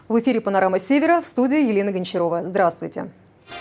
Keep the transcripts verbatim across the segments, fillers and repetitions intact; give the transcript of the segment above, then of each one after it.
В эфире «Панорама Севера», в студии Елена Гончарова. Здравствуйте.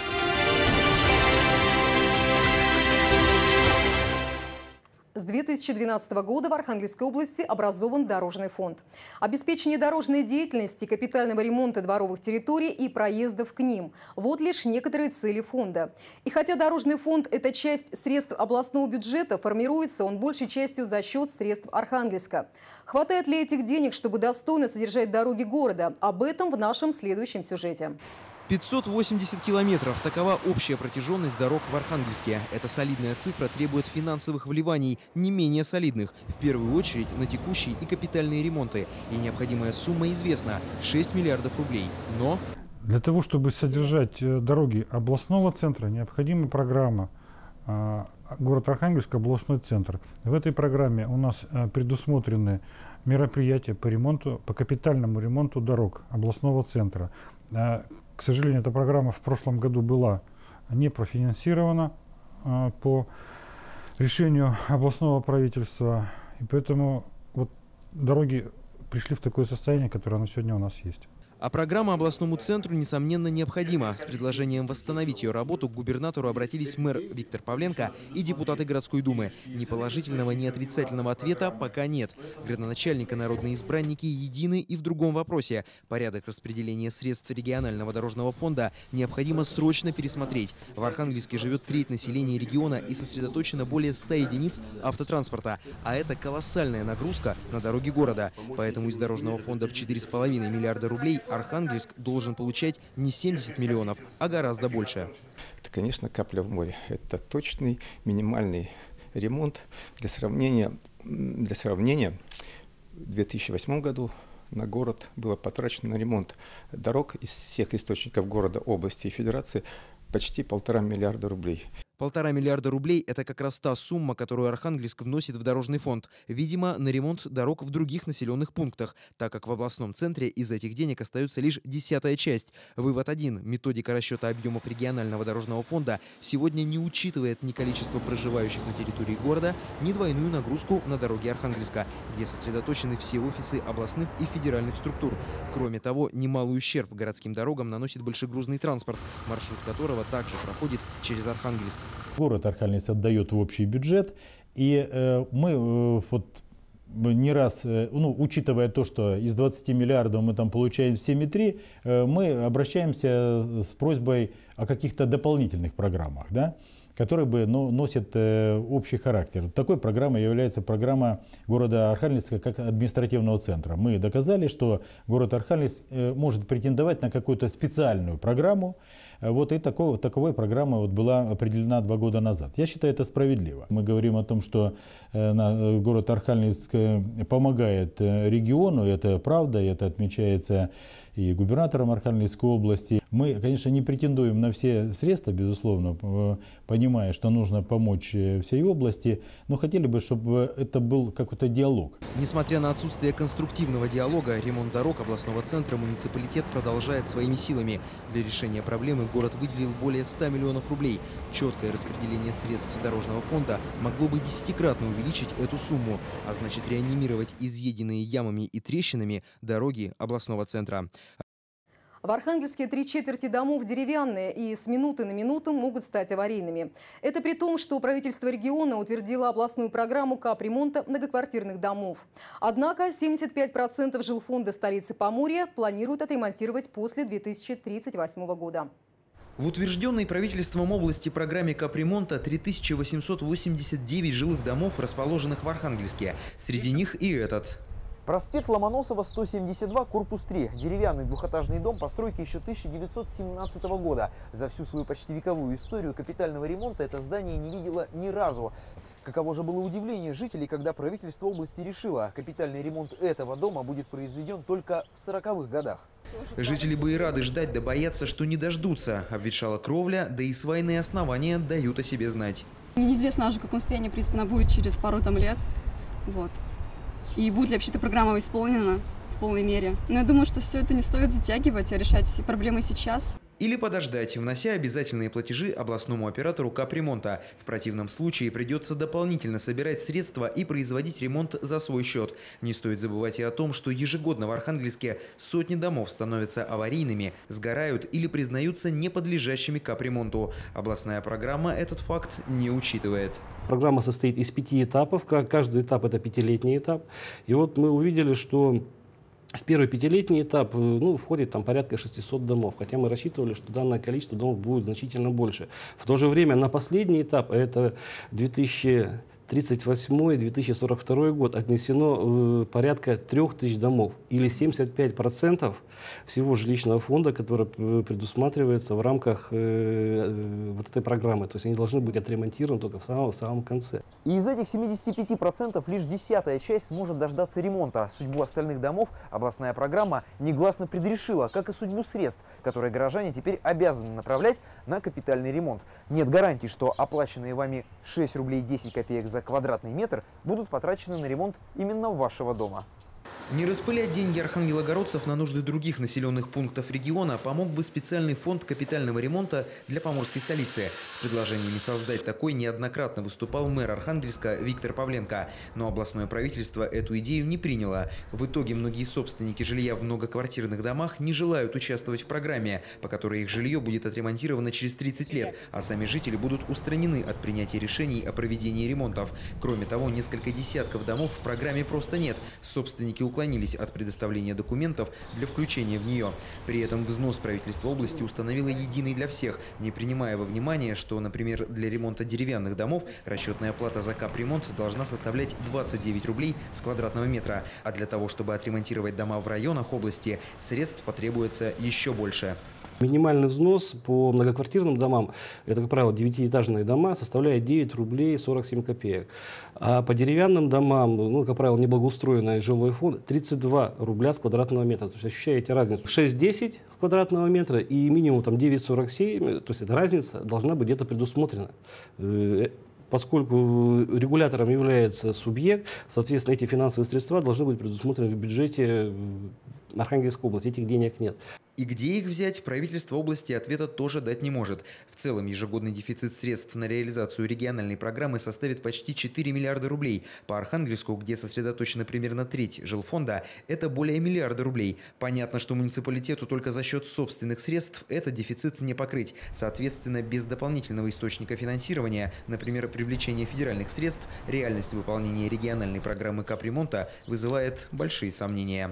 С две тысячи двенадцатого года в Архангельской области образован Дорожный фонд. Обеспечение дорожной деятельности, капитального ремонта дворовых территорий и проездов к ним – вот лишь некоторые цели фонда. И хотя Дорожный фонд – это часть средств областного бюджета, формируется он большей частью за счет средств Архангельска. Хватает ли этих денег, чтобы достойно содержать дороги города? Об этом в нашем следующем сюжете. пятьсот восемьдесят километров – такова общая протяженность дорог в Архангельске. Эта солидная цифра требует финансовых вливаний, не менее солидных, в первую очередь на текущие и капитальные ремонты. И необходимая сумма известна – шесть миллиардов рублей. Но… Для того, чтобы содержать дороги областного центра, необходима программа «Город Архангельск. Областной центр». В этой программе у нас предусмотрены мероприятия по ремонту, по капитальному ремонту дорог областного центра. К сожалению, эта программа в прошлом году была не профинансирована э, по решению областного правительства. И поэтому вот дороги пришли в такое состояние, которое на сегодня у нас есть. А программа областному центру, несомненно, необходима. С предложением восстановить ее работу к губернатору обратились мэр Виктор Павленко и депутаты городской думы. Ни положительного, ни отрицательного ответа пока нет. Градоначальник и народные избранники едины и в другом вопросе. Порядок распределения средств регионального дорожного фонда необходимо срочно пересмотреть. В Архангельске живет треть населения региона и сосредоточено более ста единиц автотранспорта. А это колоссальная нагрузка на дороги города. Поэтому из дорожного фонда в четыре с половиной миллиарда рублей Архангельск должен получать не семьдесят миллионов, а гораздо больше. Это, конечно, капля в море. Это точный минимальный ремонт. Для сравнения, для сравнения в две тысячи восьмом году на город было потрачено на ремонт дорог из всех источников города, области и федерации почти полтора миллиарда рублей. Полтора миллиарда рублей – это как раз та сумма, которую Архангельск вносит в дорожный фонд. Видимо, на ремонт дорог в других населенных пунктах, так как в областном центре из этих денег остается лишь десятая часть. Вывод один. Методика расчета объемов регионального дорожного фонда сегодня не учитывает ни количество проживающих на территории города, ни двойную нагрузку на дороги Архангельска, где сосредоточены все офисы областных и федеральных структур. Кроме того, немалый ущерб городским дорогам наносит большегрузный транспорт, маршрут которого также проходит через Архангельск. Город Архангельск отдает в общий бюджет, и э, мы э, вот не раз, э, ну, учитывая то, что из двадцати миллиардов мы там получаем семь и три, э, мы обращаемся с просьбой о каких-то дополнительных программах, да, которые бы, ну, носят э, общий характер. Такой программой является программа города Архангельска как административного центра. Мы доказали, что город Архангельск э, может претендовать на какую-то специальную программу. Вот и такой, таковой программа вот была определена два года назад. Я считаю, это справедливо. Мы говорим о том, что э, на, город Архангельск помогает региону, это правда, это отмечается и губернатором Архангельской области. Мы, конечно, не претендуем на все средства, безусловно, понимая, что нужно помочь всей области, но хотели бы, чтобы это был какой-то диалог. Несмотря на отсутствие конструктивного диалога, ремонт дорог областного центра муниципалитет продолжает своими силами. Для решения проблемы город выделил более ста миллионов рублей. Четкое распределение средств дорожного фонда могло бы десятикратно увеличить эту сумму, а значит реанимировать изъеденные ямами и трещинами дороги областного центра. В Архангельске три четверти домов деревянные и с минуты на минуту могут стать аварийными. Это при том, что правительство региона утвердило областную программу капремонта многоквартирных домов. Однако семьдесят пять процентов жилфонда столицы Поморья планируют отремонтировать после две тысячи тридцать восьмого года. В утвержденной правительством области программе капремонта три тысячи восемьсот восемьдесят девять жилых домов, расположенных в Архангельске. Среди них и этот. Проспект Ломоносова, сто семьдесят два, корпус три. Деревянный двухэтажный дом постройки еще тысяча девятьсот семнадцатого года. За всю свою почти вековую историю капитального ремонта это здание не видело ни разу. Каково же было удивление жителей, когда правительство области решило, капитальный ремонт этого дома будет произведен только в сороковых годах. Жители бы и рады ждать, да боятся, что не дождутся. Обветшала кровля, да и свайные основания дают о себе знать. Неизвестно уже, в каком состоянии, в принципе, она будет через пару там лет. Вот. И будет ли вообще-то программа исполнена в полной мере. Но я думаю, что все это не стоит затягивать, а решать проблемы сейчас. Или подождать, внося обязательные платежи областному оператору капремонта. В противном случае придется дополнительно собирать средства и производить ремонт за свой счет. Не стоит забывать и о том, что ежегодно в Архангельске сотни домов становятся аварийными, сгорают или признаются неподлежащими капремонту. Областная программа этот факт не учитывает. Программа состоит из пяти этапов. Каждый этап – это пятилетний этап. И вот мы увидели, что в первый пятилетний этап ну, входит там порядка шестисот домов, хотя мы рассчитывали, что данное количество домов будет значительно больше. В то же время на последний этап, это две тысячи тридцать восьмой — две тысячи сорок второй год, отнесено э, порядка трех тысяч домов, или семьдесят пять процентов всего жилищного фонда, который предусматривается в рамках э, э, вот этой программы. То есть они должны быть отремонтированы только в самом, в самом конце. И из этих семидесяти пяти процентов лишь десятая часть сможет дождаться ремонта. Судьбу остальных домов областная программа негласно предрешила, как и судьбу средств, которые горожане теперь обязаны направлять на капитальный ремонт. Нет гарантий, что оплаченные вами шесть рублей десять копеек за квадратный метр будут потрачены на ремонт именно вашего дома. Не распылять деньги архангелогородцев на нужды других населенных пунктов региона помог бы специальный фонд капитального ремонта для поморской столицы. С предложениями создать такой неоднократно выступал мэр Архангельска Виктор Павленко. Но областное правительство эту идею не приняло. В итоге многие собственники жилья в многоквартирных домах не желают участвовать в программе, по которой их жилье будет отремонтировано через тридцать лет, а сами жители будут устранены от принятия решений о проведении ремонтов. Кроме того, несколько десятков домов в программе просто нет. Собственники уклонились от предоставления документов для включения в нее. При этом взнос правительства области установило единый для всех, не принимая во внимание, что, например, для ремонта деревянных домов расчетная плата за капремонт должна составлять двадцать девять рублей с квадратного метра, а для того, чтобы отремонтировать дома в районах области, средств потребуется еще больше. Минимальный взнос по многоквартирным домам, это, как правило, девятиэтажные дома, составляет девять рублей сорок семь копеек. А по деревянным домам, ну, как правило, неблагоустроенный жилой фонд, тридцать два рубля с квадратного метра. То есть ощущаете разницу. шесть десять с квадратного метра и минимум там девять сорок семь, то есть эта разница должна быть где-то предусмотрена. Поскольку регулятором является субъект, соответственно, эти финансовые средства должны быть предусмотрены в бюджете Архангельской области. Этих денег нет. И где их взять, правительство области ответа тоже дать не может. В целом, ежегодный дефицит средств на реализацию региональной программы составит почти четыре миллиарда рублей. По Архангельску, где сосредоточена примерно треть жилфонда, это более миллиарда рублей. Понятно, что муниципалитету только за счет собственных средств этот дефицит не покрыть. Соответственно, без дополнительного источника финансирования, например, привлечения федеральных средств, реальность выполнения региональной программы капремонта вызывает большие сомнения.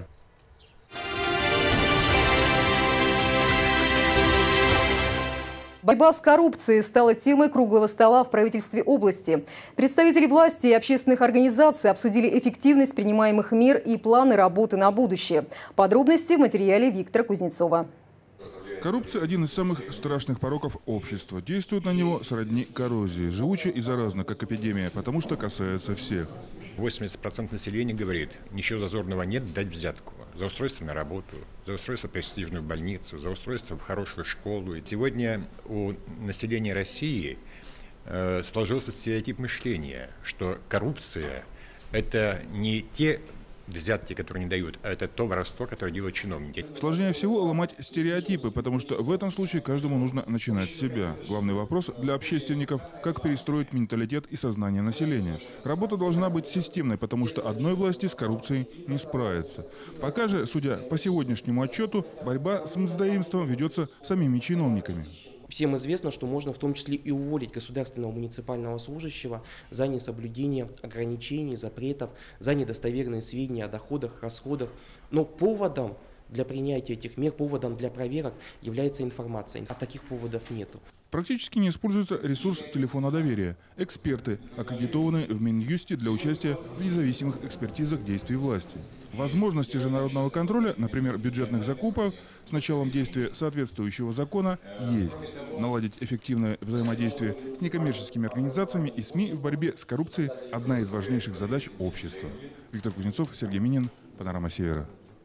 Борьба с коррупцией стала темой круглого стола в правительстве области. Представители власти и общественных организаций обсудили эффективность принимаемых мер и планы работы на будущее. Подробности в материале Виктора Кузнецова. Коррупция – один из самых страшных пороков общества. Действует на него сродни коррозии, живуче и заразно, как эпидемия, потому что касается всех. восемьдесят процентов населения говорит, ничего зазорного нет дать взятку. За устройство на работу, за устройство в престижную больницу, за устройство в хорошую школу. И сегодня у населения России э, сложился стереотип мышления, что коррупция – это не те взятки, которые не дают, а это то воровство, которое делают чиновники. Сложнее всего ломать стереотипы, потому что в этом случае каждому нужно начинать с себя. Главный вопрос для общественников – как перестроить менталитет и сознание населения. Работа должна быть системной, потому что одной власти с коррупцией не справится. Пока же, судя по сегодняшнему отчету, борьба с мздоимством ведется самими чиновниками. Всем известно, что можно в том числе и уволить государственного муниципального служащего за несоблюдение ограничений, запретов, за недостоверные сведения о доходах, расходах. Но поводом для принятия этих мер, поводом для проверок является информация. А таких поводов нету. Практически не используется ресурс телефона доверия. Эксперты аккредитованы в Минюсте для участия в независимых экспертизах действий власти. Возможности же народного контроля, например, бюджетных закупок, с началом действия соответствующего закона, есть. Наладить эффективное взаимодействие с некоммерческими организациями и СМИ в борьбе с коррупцией – одна из важнейших задач общества. Виктор Кузнецов, Сергей Минин, Панорама Севера.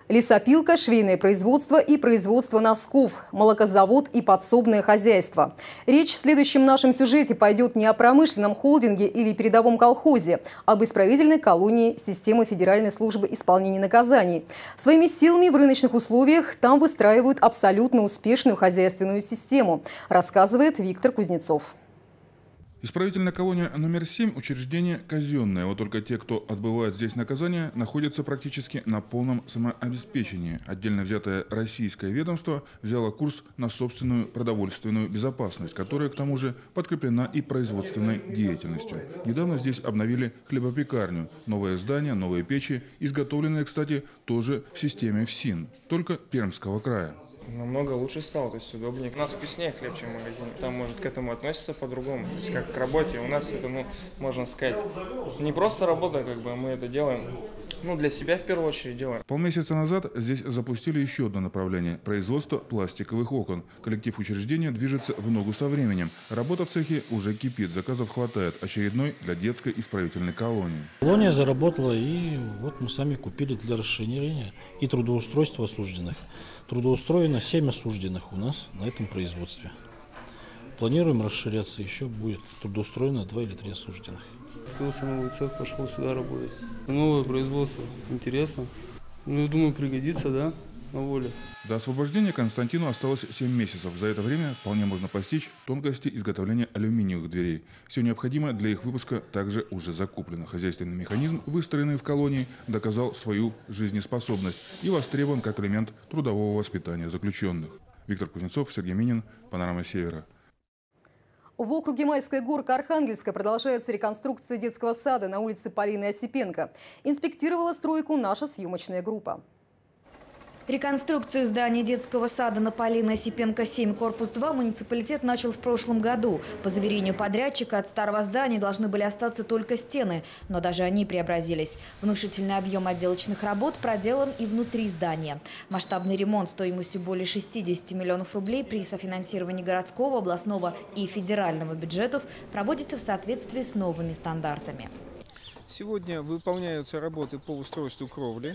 Лесопилка, швейное производство и производство носков, молокозавод и подсобное хозяйство. Речь в следующем нашем сюжете пойдет не о промышленном холдинге или передовом колхозе, а об исправительной колонии системы Федеральной службы исполнения наказаний. Своими силами в рыночных условиях там выстраивают абсолютно успешную хозяйственную систему, рассказывает Виктор Кузнецов. Исправительная колония номер семь – учреждение казенное. Вот только те, кто отбывает здесь наказание, находятся практически на полном самообеспечении. Отдельно взятое российское ведомство взяло курс на собственную продовольственную безопасность, которая, к тому же, подкреплена и производственной деятельностью. Недавно здесь обновили хлебопекарню. Новое здание, новые печи, изготовленные, кстати, тоже в системе ФСИН, только Пермского края. Намного лучше стало, то есть удобнее. У нас вкуснее хлеб, чем в магазине. Там, может, к этому относятся по-другому. То есть как к работе. У нас это, ну, можно сказать, не просто работа, как бы мы это делаем, ну, для себя в первую очередь делаем. Полмесяца назад здесь запустили еще одно направление – производство пластиковых окон. Коллектив учреждения движется в ногу со временем. Работа в цехе уже кипит, заказов хватает. Очередной для детской исправительной колонии. Колония заработала, и вот мы сами купили для расширения и трудоустройства осужденных. Трудоустроено семь осужденных у нас на этом производстве. Планируем расширяться, еще будет трудоустроено два или три осужденных. Открылся новый цех, пошел сюда работать. Новое производство, интересно. Ну, я думаю, пригодится, да, на воле. До освобождения Константину осталось семь месяцев. За это время вполне можно постичь тонкости изготовления алюминиевых дверей. Все необходимое для их выпуска также уже закуплено. Хозяйственный механизм, выстроенный в колонии, доказал свою жизнеспособность и востребован как элемент трудового воспитания заключенных. Виктор Кузнецов, Сергей Минин, «Панорама Севера». В округе Майская горка Архангельска продолжается реконструкция детского сада на улице Полины Осипенко. Инспектировала стройку наша съемочная группа. Реконструкцию здания детского сада на Полины Осипенко семь, корпус два муниципалитет начал в прошлом году. По заверению подрядчика, от старого здания должны были остаться только стены, но даже они преобразились. Внушительный объем отделочных работ проделан и внутри здания. Масштабный ремонт стоимостью более шестидесяти миллионов рублей при софинансировании городского, областного и федерального бюджетов проводится в соответствии с новыми стандартами. Сегодня выполняются работы по устройству кровли,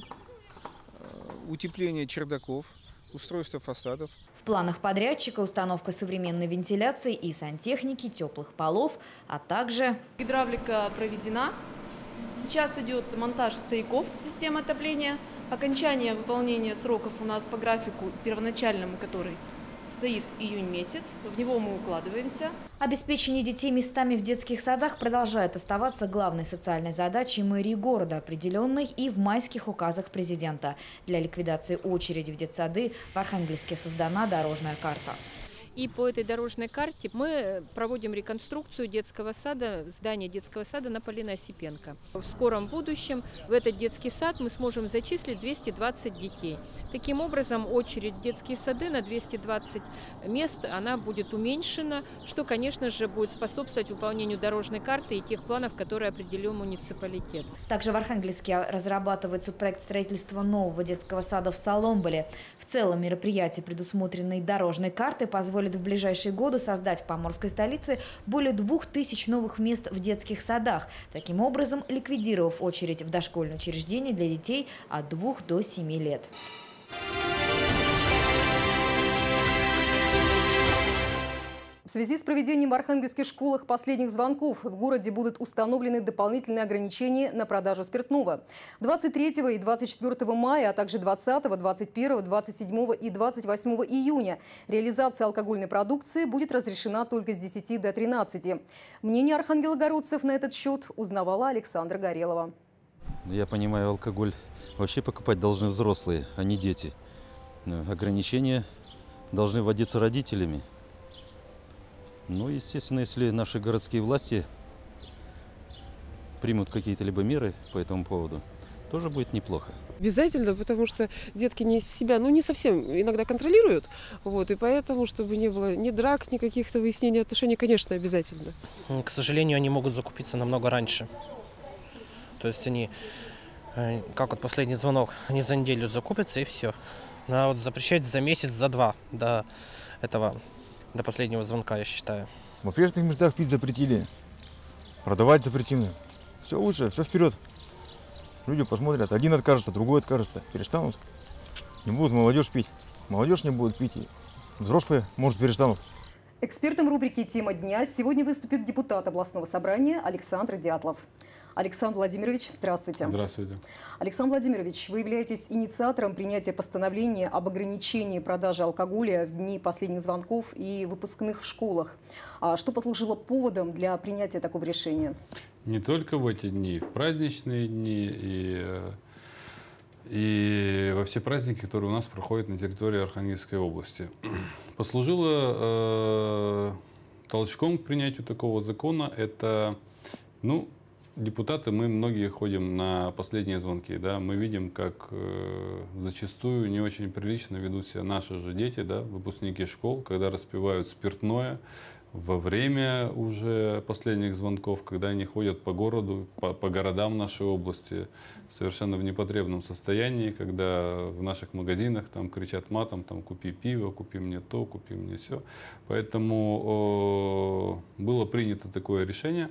утепление чердаков, устройство фасадов. В планах подрядчика установка современной вентиляции и сантехники, теплых полов, а также... Гидравлика проведена. Сейчас идет монтаж стояков системы отопления. Окончание выполнения сроков у нас по графику первоначальному, который стоит июнь месяц, в него мы укладываемся. Обеспечение детей местами в детских садах продолжает оставаться главной социальной задачей мэрии города, определенной и в майских указах президента. Для ликвидации очереди в детсады в Архангельске создана дорожная карта. И по этой дорожной карте мы проводим реконструкцию детского сада, здания детского сада на Полины Осипенко. В скором будущем в этот детский сад мы сможем зачислить двести двадцать детей. Таким образом, очередь в детские сады на двести двадцать мест она будет уменьшена, что, конечно же, будет способствовать выполнению дорожной карты и тех планов, которые определил муниципалитет. Также в Архангельске разрабатывается проект строительства нового детского сада в Соломболе. В целом мероприятия, предусмотренные дорожной картой, позволят в ближайшие годы создать в поморской столице более двух тысяч новых мест в детских садах, таким образом ликвидировав очередь в дошкольные учреждения для детей от двух до семи лет. В связи с проведением в архангельских школах последних звонков в городе будут установлены дополнительные ограничения на продажу спиртного. двадцать третьего и двадцать четвёртого мая, а также двадцатого, двадцать первого, двадцать седьмого и двадцать восьмого июня реализация алкогольной продукции будет разрешена только с десяти до тринадцати. Мнение архангелогородцев на этот счет узнавала Александра Горелова. Я понимаю, алкоголь вообще покупать должны взрослые, а не дети. Ограничения должны вводиться родителями. Ну, естественно, если наши городские власти примут какие-то либо меры по этому поводу, тоже будет неплохо. Обязательно, потому что детки не себя, ну, не совсем иногда контролируют, вот, и поэтому, чтобы не было ни драк, ни каких-то выяснений отношений, конечно, обязательно. К сожалению, они могут закупиться намного раньше. То есть они, как вот последний звонок, они за неделю закупятся и все. А вот запрещать за месяц, за два до этого, до последнего звонка, я считаю. В общественных местах пить запретили, продавать запретили. Все лучше, все вперед. Люди посмотрят, один откажется, другой откажется, перестанут. Не будут молодежь пить. Молодежь не будет пить. И взрослые, может, перестанут. Экспертом рубрики «Тема дня» сегодня выступит депутат областного собрания Александр Дятлов. Александр Владимирович, здравствуйте. Здравствуйте. Александр Владимирович, вы являетесь инициатором принятия постановления об ограничении продажи алкоголя в дни последних звонков и выпускных в школах. А что послужило поводом для принятия такого решения? Не только в эти дни, в праздничные дни и, и во все праздники, которые у нас проходят на территории Архангельской области. Послужило э, толчком к принятию такого закона. Это, ну, депутаты, мы многие ходим на последние звонки, да, мы видим, как э, зачастую не очень прилично ведут себя наши же дети, да, выпускники школ, когда распивают спиртное во время уже последних звонков, когда они ходят по городу, по, по городам нашей области совершенно в непотребном состоянии, когда в наших магазинах там кричат матом, там купи пиво, купи мне то, купи мне все. Поэтому э, было принято такое решение.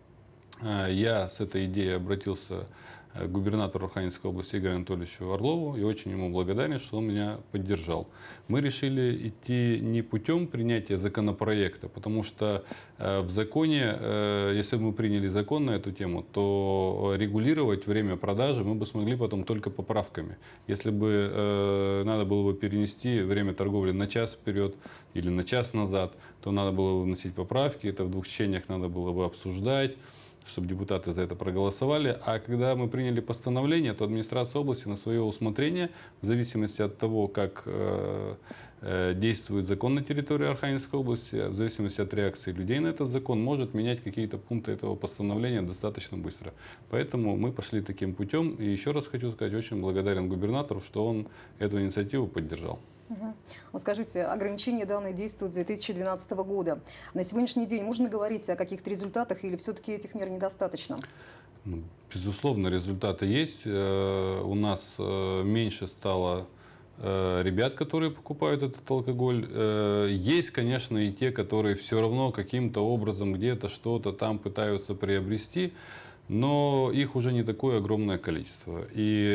Я с этой идеей обратился к губернатору Архангельской области Игорю Анатольевичу Орлову и очень ему благодарен, что он меня поддержал. Мы решили идти не путем принятия законопроекта, потому что в законе, если бы мы приняли закон на эту тему, то регулировать время продажи мы бы смогли потом только поправками. Если бы надо было бы перенести время торговли на час вперед или на час назад, то надо было бы вносить поправки, это в двух чтениях надо было бы обсуждать, чтобы депутаты за это проголосовали. А когда мы приняли постановление, то администрация области на свое усмотрение, в зависимости от того, как э, э, действует закон на территории Архангельской области, в зависимости от реакции людей на этот закон, может менять какие-то пункты этого постановления достаточно быстро. Поэтому мы пошли таким путем. И еще раз хочу сказать, очень благодарен губернатору, что он эту инициативу поддержал. Угу. Вот скажите, ограничения данные действуют с две тысячи двенадцатого года. На сегодняшний день можно говорить о каких-то результатах или все-таки этих мер недостаточно? Безусловно, результаты есть. У нас меньше стало ребят, которые покупают этот алкоголь. Есть, конечно, и те, которые все равно каким-то образом где-то что-то там пытаются приобрести, но их уже не такое огромное количество.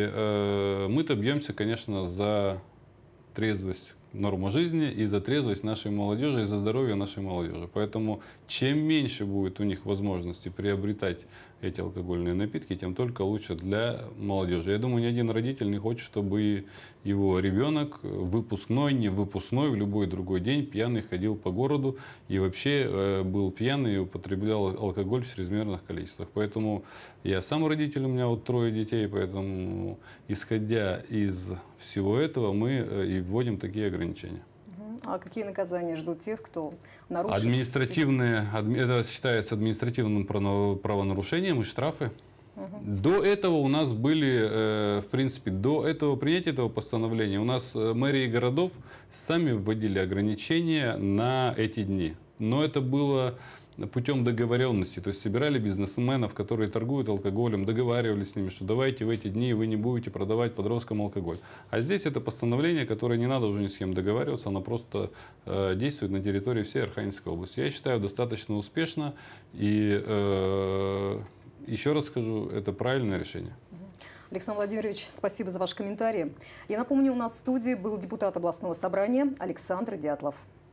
И мы-то бьемся, конечно, за трезвость, норму жизни и за трезвость нашей молодежи, и за здоровье нашей молодежи. Поэтому чем меньше будет у них возможности приобретать эти алкогольные напитки, тем только лучше для молодежи. Я думаю, ни один родитель не хочет, чтобы его ребенок выпускной, не выпускной, в любой другой день пьяный ходил по городу и вообще э, был пьяный и употреблял алкоголь в чрезмерных количествах. Поэтому я сам родитель, у меня вот трое детей, поэтому исходя из всего этого мы э, и вводим такие ограничения. А какие наказания ждут тех, кто нарушит? Административные, это считается административным правонарушением и штрафы. Угу. До этого у нас были, в принципе, до этого принятия этого постановления у нас мэрии городов сами вводили ограничения на эти дни. Но это было путем договоренности, то есть собирали бизнесменов, которые торгуют алкоголем, договаривались с ними, что давайте в эти дни вы не будете продавать подросткам алкоголь. А здесь это постановление, которое не надо уже ни с кем договариваться, оно просто э, действует на территории всей Архангельской области. Я считаю, достаточно успешно и, э, еще раз скажу, это правильное решение. Александр Владимирович, спасибо за ваш комментарий. Я напомню, у нас в студии был депутат областного собрания Александр Дятлов.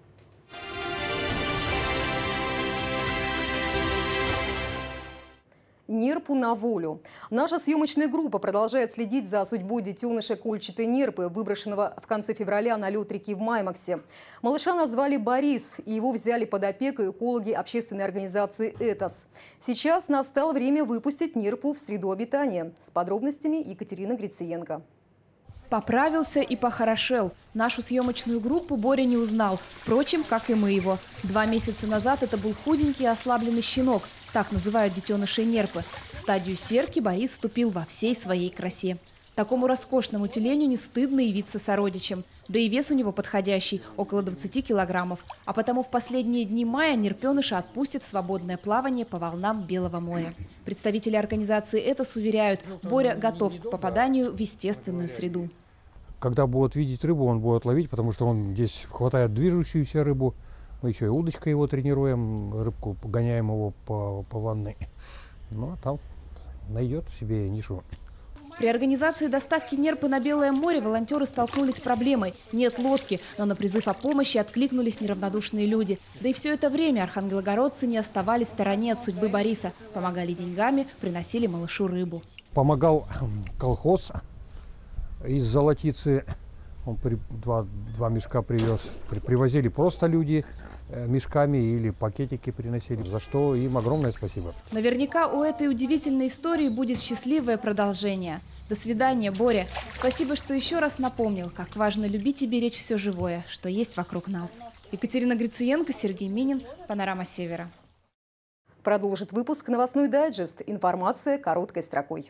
Нерпу на волю. Наша съемочная группа продолжает следить за судьбой детеныша кольчатой нерпы, выброшенного в конце февраля на лед реки в Маймаксе. Малыша назвали Борис, и его взяли под опеку экологи общественной организации «Этос». Сейчас настало время выпустить нерпу в среду обитания. С подробностями Екатерина Грициенко. Поправился и похорошел. Нашу съемочную группу Боря не узнал. Впрочем, как и мы его. Два месяца назад это был худенький ослабленный щенок. Так называют детенышей нерпы. В стадию серки Борис вступил во всей своей красе. Такому роскошному тюленю не стыдно явиться сородичем. Да и вес у него подходящий – около двадцати килограммов. А потому в последние дни мая нерпеныша отпустит в свободное плавание по волнам Белого моря. Представители организации «Этос» уверяют, Боря готов к попаданию в естественную среду. Когда будет видеть рыбу, он будет ловить, потому что он здесь хватает движущуюся рыбу. Мы еще и удочкой его тренируем, рыбку гоняем его по, по ванной. Ну, а там найдет себе нишу. При организации доставки нерпы на Белое море волонтеры столкнулись с проблемой. Нет лодки, но на призыв о помощи откликнулись неравнодушные люди. Да и все это время архангелогородцы не оставались в стороне от судьбы Бориса. Помогали деньгами, приносили малышу рыбу. Помогал колхоз из Золотицы. Он при, два, два мешка привез. При, привозили просто люди э, мешками или пакетики приносили, за что им огромное спасибо. Наверняка у этой удивительной истории будет счастливое продолжение. До свидания, Боря. Спасибо, что еще раз напомнил, как важно любить и беречь все живое, что есть вокруг нас. Екатерина Грициенко, Сергей Минин, Панорама Севера. Продолжит выпуск новостной дайджест. Информация короткой строкой.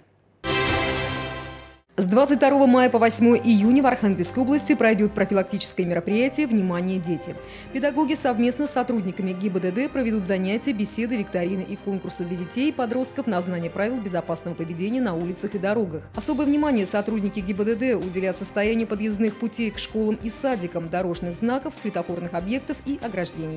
С двадцать второго мая по восьмое июня в Архангельской области пройдет профилактическое мероприятие «Внимание, дети». Педагоги совместно с сотрудниками ГИБДД проведут занятия, беседы, викторины и конкурсы для детей и подростков на знание правил безопасного поведения на улицах и дорогах. Особое внимание сотрудники ГИБДД уделят состоянию подъездных путей к школам и садикам, дорожных знаков, светофорных объектов и ограждений.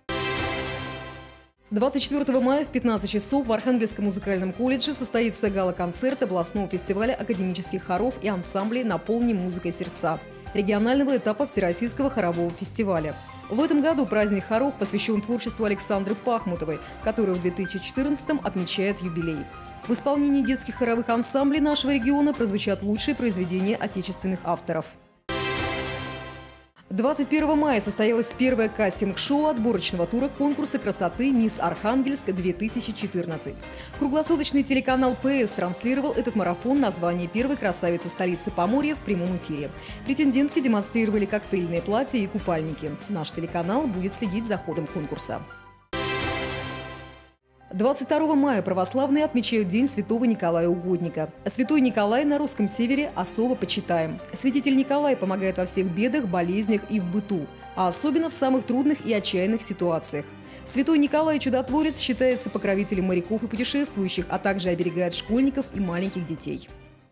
двадцать четвёртого мая в пятнадцать часов в Архангельском музыкальном колледже состоится гала-концерт областного фестиваля академических хоров и ансамблей «Наполни музыкой сердца» регионального этапа Всероссийского хорового фестиваля. В этом году праздник хоров посвящен творчеству Александры Пахмутовой, которая в две тысячи четырнадцатом отмечает юбилей. В исполнении детских хоровых ансамблей нашего региона прозвучат лучшие произведения отечественных авторов. двадцать первого мая состоялось первое кастинг-шоу отборочного тура конкурса красоты «Мисс Архангельск-две тысячи четырнадцать». Круглосуточный телеканал ПС транслировал этот марафон на звание первой красавицы столицы Поморья в прямом эфире. Претендентки демонстрировали коктейльные платья и купальники. Наш телеканал будет следить за ходом конкурса. двадцать второго мая православные отмечают День святого Николая Угодника. Святой Николай на русском севере особо почитаем. Святитель Николай помогает во всех бедах, болезнях и в быту, а особенно в самых трудных и отчаянных ситуациях. Святой Николай Чудотворец считается покровителем моряков и путешествующих, а также оберегает школьников и маленьких детей.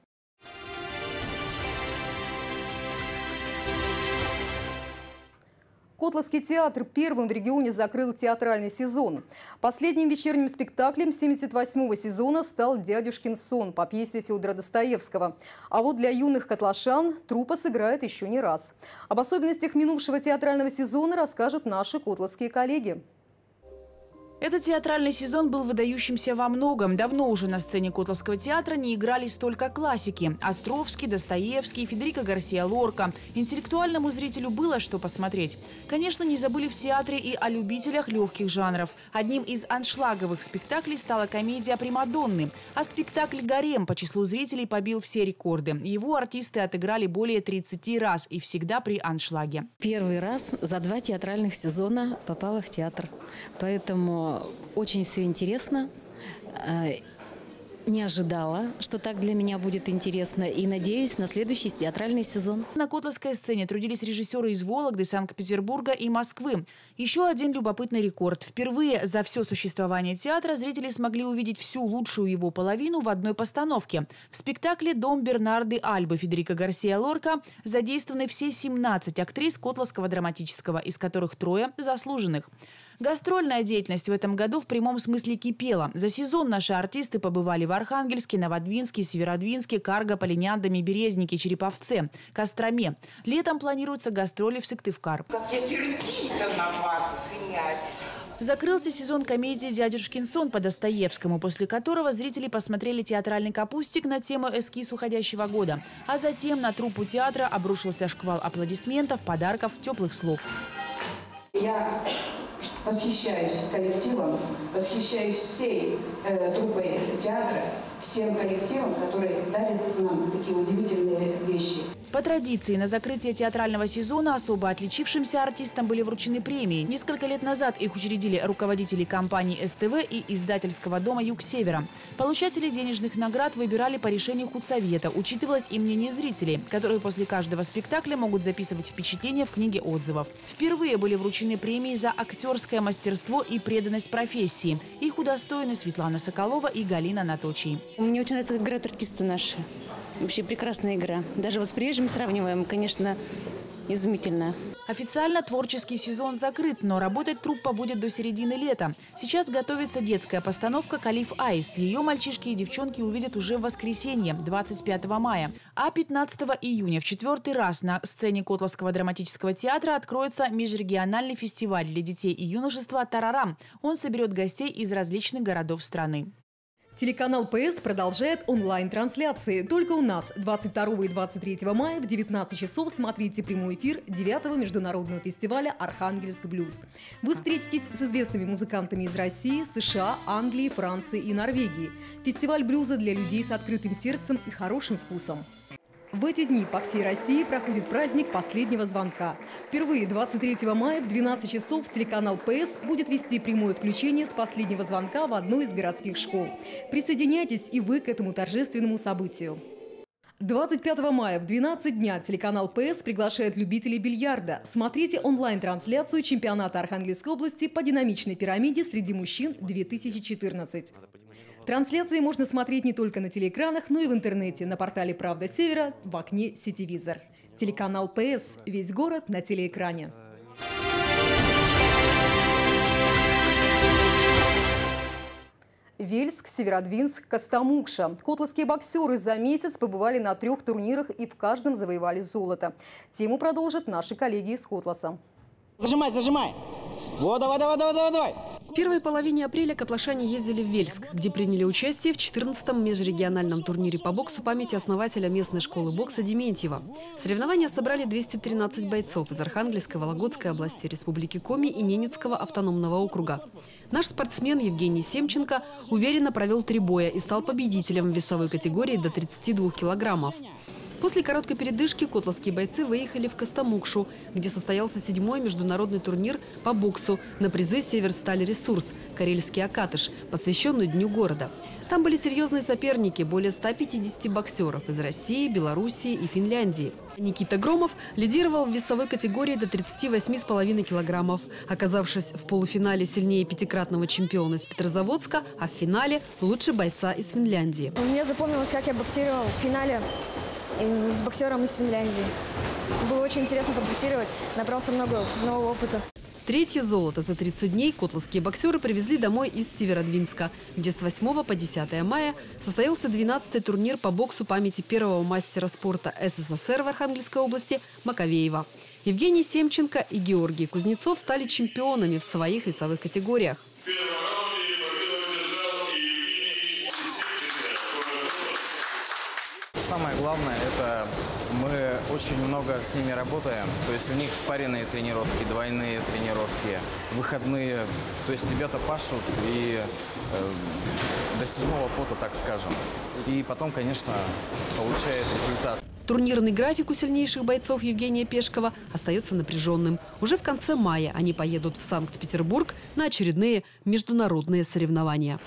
Котловский театр первым в регионе закрыл театральный сезон. Последним вечерним спектаклем семьдесят восьмого сезона стал «Дядюшкин сон» по пьесе Федора Достоевского. А вот для юных котлашан труппа сыграет еще не раз. Об особенностях минувшего театрального сезона расскажут наши котловские коллеги. Этот театральный сезон был выдающимся во многом. Давно уже на сцене Котловского театра не играли столько классики. Островский, Достоевский, Федерико Гарсия Лорка. Интеллектуальному зрителю было что посмотреть. Конечно, не забыли в театре и о любителях легких жанров. Одним из аншлаговых спектаклей стала комедия «Примадонны». А спектакль «Гарем» по числу зрителей побил все рекорды. Его артисты отыграли более тридцати раз и всегда при аншлаге. Первый раз за два театральных сезона попала в театр. Поэтому очень все интересно. Не ожидала, что так для меня будет интересно, и надеюсь на следующий театральный сезон. На котловской сцене трудились режиссеры из Вологды, Санкт-Петербурга и Москвы. Еще один любопытный рекорд. Впервые за все существование театра зрители смогли увидеть всю лучшую его половину в одной постановке. В спектакле «Дом Бернарды Альбы» Федерико Гарсия Лорка задействованы все семнадцать актрис Котловского драматического, из которых трое заслуженных. Гастрольная деятельность в этом году в прямом смысле кипела. За сезон наши артисты побывали в Архангельске, Новодвинске, Северодвинске, Каргополе, Няндаме, Березнике, Череповце, Костроме. Летом планируются гастроли в Сыктывкар. Как я сердита на вас, князь! Закрылся сезон комедии «Дядюшкин сон» по Достоевскому, после которого зрители посмотрели театральный капустик на тему эскиз уходящего года. А затем на труппу театра обрушился шквал аплодисментов, подарков, теплых слов. Я восхищаюсь коллективом, восхищаюсь всей э, труппой театра, всем коллективом, которые дарят нам такие удивительные вещи. По традиции, на закрытие театрального сезона особо отличившимся артистам были вручены премии. Несколько лет назад их учредили руководители компаний СТВ и издательского дома «Юг Севера». Получатели денежных наград выбирали по решению худсовета. Учитывалось и мнение зрителей, которые после каждого спектакля могут записывать впечатления в книге отзывов. Впервые были вручены премии за актерское мастерство и преданность профессии. Их удостоены Светлана Соколова и Галина Наточий. Мне очень нравится, как играют артисты наши. Вообще прекрасная игра. Даже вот с приезжими сравниваем, конечно, изумительная. Официально творческий сезон закрыт, но работать труппа будет до середины лета. Сейчас готовится детская постановка «Калиф Аист». Ее мальчишки и девчонки увидят уже в воскресенье, двадцать пятого мая. А пятнадцатого июня в четвертый раз на сцене Котласского драматического театра откроется межрегиональный фестиваль для детей и юношества «Тарарам». Он соберет гостей из различных городов страны. Телеканал ПС продолжает онлайн-трансляции. Только у нас двадцать второго и двадцать третьего мая в девятнадцать часов смотрите прямой эфир девятого международного фестиваля «Архангельск Блюз». Вы встретитесь с известными музыкантами из России, США, Англии, Франции и Норвегии. Фестиваль блюза для людей с открытым сердцем и хорошим вкусом. В эти дни по всей России проходит праздник последнего звонка. Впервые двадцать третьего мая в двенадцать часов телеканал ПС будет вести прямое включение с последнего звонка в одной из городских школ. Присоединяйтесь и вы к этому торжественному событию. двадцать пятого мая в двенадцать дня телеканал ПС приглашает любителей бильярда. Смотрите онлайн-трансляцию чемпионата Архангельской области по динамичной пирамиде среди мужчин две тысячи четырнадцать. Трансляции можно смотреть не только на телеэкранах, но и в интернете, на портале «Правда Севера», в окне «Сетевизор». Телеканал ПС. Весь город на телеэкране. Вельск, Северодвинск, Костомукша. Котласские боксеры за месяц побывали на трех турнирах и в каждом завоевали золото. Тему продолжат наши коллеги из Котласа. Зажимай, зажимай! Вот, давай, давай, давай, давай, давай! В первой половине апреля котлашане ездили в Вельск, где приняли участие в четырнадцатом межрегиональном турнире по боксу памяти основателя местной школы бокса Дементьева. Соревнования собрали двести тринадцать бойцов из Архангельской, Вологодской области, Республики Коми и Ненецкого автономного округа. Наш спортсмен Евгений Семченко уверенно провел три боя и стал победителем в весовой категории до тридцати двух килограммов. После короткой передышки котласские бойцы выехали в Костомукшу, где состоялся седьмой международный турнир по боксу на призы «Северсталь Ресурс» «Карельский Акатыш», посвященный Дню города. Там были серьезные соперники – более ста пятидесяти боксеров из России, Белоруссии и Финляндии. Никита Громов лидировал в весовой категории до тридцати восьми с половиной килограммов, оказавшись в полуфинале сильнее пятикратного чемпиона из Петрозаводска, а в финале – лучше бойца из Финляндии. Мне запомнилось, как я боксировал в финале с боксером из Финляндии. Было очень интересно побоксировать, набрался много нового опыта. Третье золото за тридцать дней котласские боксеры привезли домой из Северодвинска, где с восьмого по десятое мая состоялся двенадцатый турнир по боксу памяти первого мастера спорта СССР в Архангельской области Маковеева. Евгений Семченко и Георгий Кузнецов стали чемпионами в своих весовых категориях. Самое главное, это мы очень много с ними работаем. То есть у них спаренные тренировки, двойные тренировки, выходные. То есть ребята пашут и э, до седьмого пота, так скажем. И потом, конечно, получает результат. Турнирный график у сильнейших бойцов Евгения Пешкова остается напряженным. Уже в конце мая они поедут в Санкт-Петербург на очередные международные соревнования.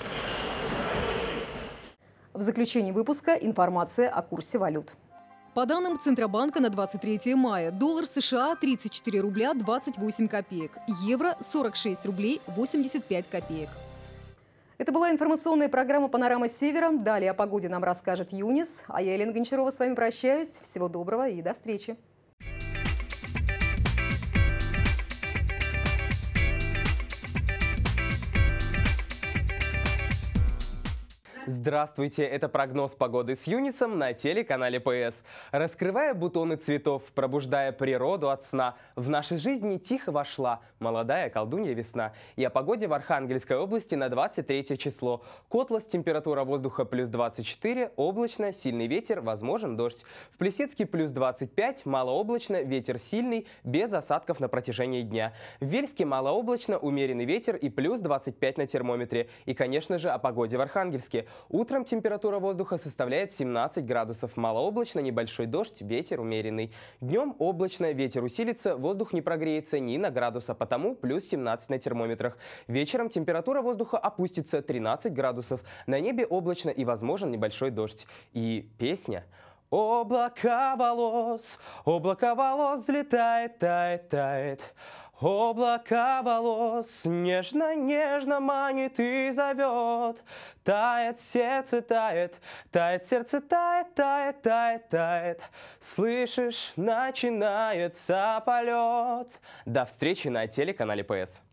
В заключении выпуска информация о курсе валют. По данным Центробанка на двадцать третье мая, доллар США тридцать четыре рубля двадцать восемь копеек, евро сорок шесть рублей восемьдесят пять копеек. Это была информационная программа «Панорама Севера». Далее о погоде нам расскажет Юнис. А я, Елена Гончарова, с вами прощаюсь. Всего доброго и до встречи. Здравствуйте, это прогноз погоды с Юнисом на телеканале ПС. Раскрывая бутоны цветов, пробуждая природу от сна, в нашей жизни тихо вошла молодая колдунья весна. И о погоде в Архангельской области на двадцать третье число. Котлас, температура воздуха плюс двадцать четыре, облачно, сильный ветер, возможен дождь. В Плесецке плюс двадцать пять, малооблачно, ветер сильный, без осадков на протяжении дня. В Вельске малооблачно, умеренный ветер и плюс двадцать пять на термометре. И, конечно же, о погоде в Архангельске. Утром температура воздуха составляет семнадцать градусов. Малооблачно, небольшой дождь, ветер умеренный. Днем облачно, ветер усилится, воздух не прогреется ни на градус, а потому плюс семнадцать на термометрах. Вечером температура воздуха опустится тринадцать градусов. На небе облачно и возможен небольшой дождь. И песня. Облака волос, облако волос взлетает, тает, тает. Облако волос нежно-нежно манит и зовет. Тает сердце, тает, тает сердце, тает, тает, тает, тает. Слышишь, начинается полет. До встречи на телеканале ПС.